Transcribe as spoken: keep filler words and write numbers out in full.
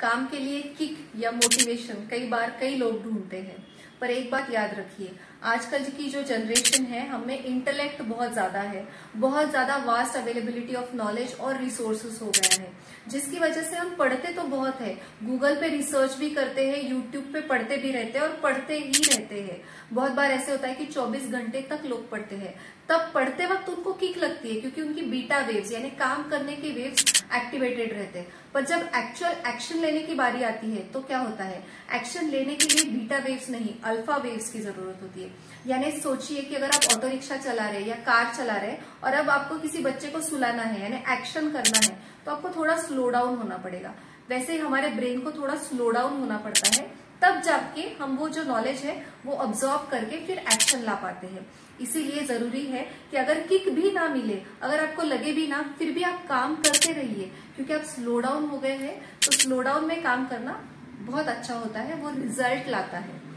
काम के लिए किक या मोटिवेशन कई बार कई लोग ढूंढते हैं, पर एक बात याद रखिए, आजकल की जो जनरेशन है हमें इंटेलेक्ट बहुत ज्यादा है, बहुत ज्यादा वास्ट अवेलेबिलिटी ऑफ नॉलेज और रिसोर्सेस हो गया है, जिसकी वजह से हम पढ़ते तो बहुत है, गूगल पे रिसर्च भी करते हैं, यूट्यूब पे पढ़ते भी रहते हैं और पढ़ते ही रहते हैं। बहुत बार ऐसे होता है कि चौबीस घंटे तक लोग पढ़ते हैं, तब पढ़ते वक्त उनको किक लगती है क्योंकि उनकी बीटा वेव्स यानी काम करने के वेव्स एक्टिवेटेड रहते हैं। पर जब एक्चुअल एक्शन लेने की बारी आती है तो क्या होता है, एक्शन लेने के लिए बीटा वेव्स नहीं अल्फा वेव्स की जरूरत होती है। यानी सोचिए कि अगर आप ऑटो रिक्शा चला रहे हैं या कार चला रहे हैं और अब आपको किसी बच्चे को सुलाना है यानी एक्शन करना है तो आपको थोड़ा स्लो डाउन होना पड़ेगा। वैसे ही हमारे ब्रेन को थोड़ा स्लो डाउन होना पड़ता है, तब जाके हम वो जो नॉलेज है वो ऑब्जॉर्व करके फिर एक्शन ला पाते हैं। इसीलिए जरूरी है कि अगर किक भी ना मिले, अगर आपको लगे भी ना, फिर भी आप काम करते रहिए, क्योंकि आप स्लो डाउन हो गए हैं तो स्लो डाउन में काम करना बहुत अच्छा होता है, वो रिजल्ट लाता है।